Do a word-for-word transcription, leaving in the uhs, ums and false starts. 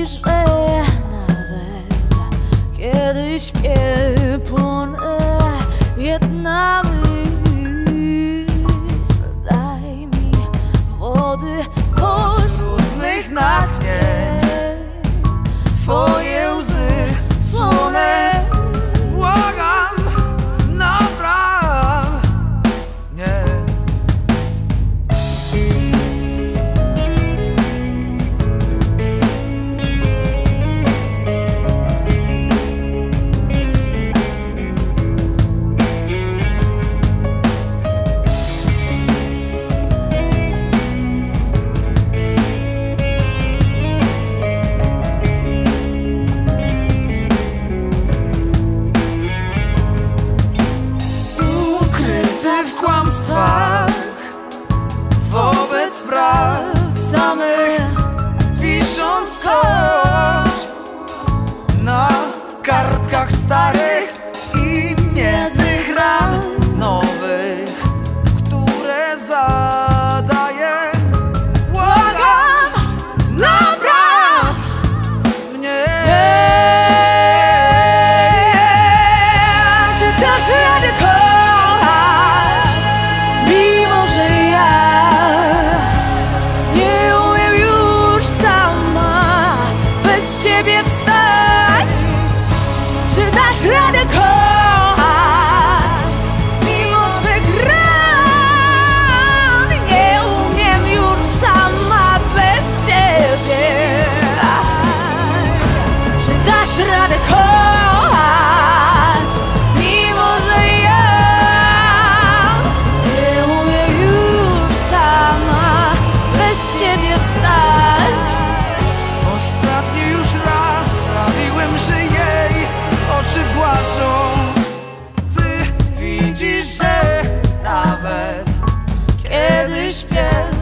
widzisz, że nawet kiedy śpię, płonę jedna myśl. Daj mi wody pośród mych natchnień, twoje łzy słone. Błagam, napraw nie. W kłamstwach wobec prawd samych, pisząc coś na kartkach starych i nie tych ran nowych, które zadaję. Błagam, napraw mnie. Czy dasz radę kochać, mimo że ja nie umiem już sama bez ciebie wstać? Czy dasz radę kochać, mimo twych ran? Nie umiem już sama bez ciebie. Czy dasz radę kochać, mimo że ja nie umiem już sama bez ciebie wstać? Ostatni już raz sprawiłem, że jej oczy płaczą. Ty widzisz, że nawet Kiedy śpię,